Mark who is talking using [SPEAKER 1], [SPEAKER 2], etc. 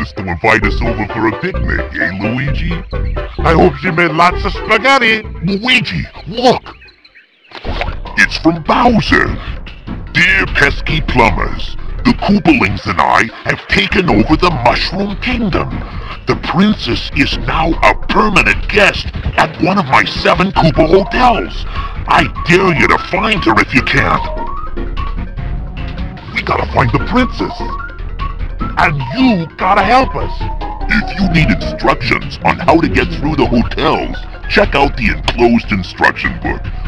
[SPEAKER 1] Princess to invite us over for a picnic, eh, Luigi? I hope she made lots of spaghetti. Luigi, look! It's from Bowser. Dear pesky plumbers, the Koopalings and I have taken over the Mushroom Kingdom. The princess is now a permanent guest at one of my 7 Koopa hotels. I dare you to find her if you can. We gotta find the princess. And you gotta help us. If you need instructions on how to get through the hotels, check out the enclosed instruction book.